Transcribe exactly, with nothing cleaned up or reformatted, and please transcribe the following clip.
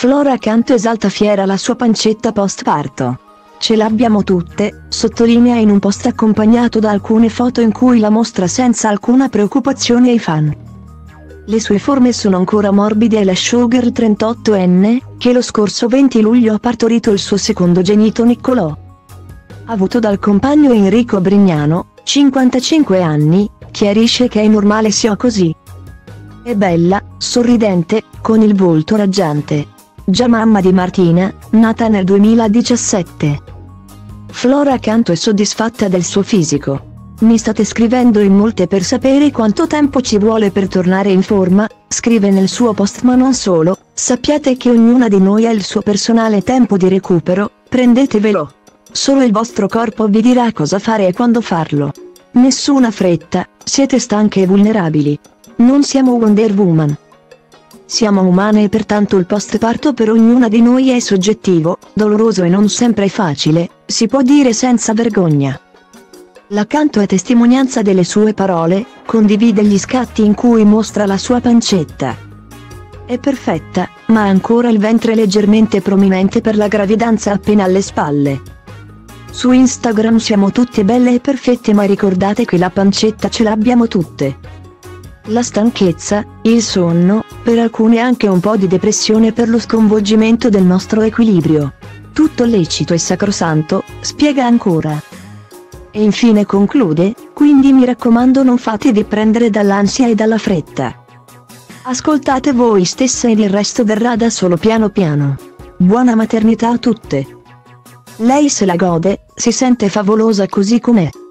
Flora Canto esalta fiera la sua pancetta post-parto. Ce l'abbiamo tutte, sottolinea in un post accompagnato da alcune foto in cui la mostra senza alcuna preoccupazione ai fan. Le sue forme sono ancora morbide e la showgirl trentottenne, che lo scorso venti luglio ha partorito il suo secondo genito Niccolò, avuto dal compagno Enrico Brignano, cinquantacinque anni, chiarisce che è normale sia così. È bella, sorridente, con il volto raggiante. Già mamma di Martina, nata nel duemiladiciassette. Flora Canto è soddisfatta del suo fisico. Mi state scrivendo in molte per sapere quanto tempo ci vuole per tornare in forma, scrive nel suo post, ma non solo, sappiate che ognuna di noi ha il suo personale tempo di recupero, prendetevelo. Solo il vostro corpo vi dirà cosa fare e quando farlo. Nessuna fretta, siete stanche e vulnerabili. Non siamo Wonder Woman. Siamo umane e pertanto il post-parto per ognuna di noi è soggettivo, doloroso e non sempre facile, si può dire senza vergogna. La Canto è testimonianza delle sue parole, condivide gli scatti in cui mostra la sua pancetta. È perfetta, ma ha ancora il ventre leggermente prominente per la gravidanza appena alle spalle. Su Instagram siamo tutte belle e perfette, ma ricordate che la pancetta ce l'abbiamo tutte. La stanchezza, il sonno, per alcune anche un po' di depressione per lo sconvolgimento del nostro equilibrio. Tutto lecito e sacrosanto, spiega ancora. E infine conclude, quindi mi raccomando non fatevi prendere dall'ansia e dalla fretta. Ascoltate voi stesse ed il resto verrà da solo piano piano. Buona maternità a tutte. Lei se la gode, si sente favolosa così com'è.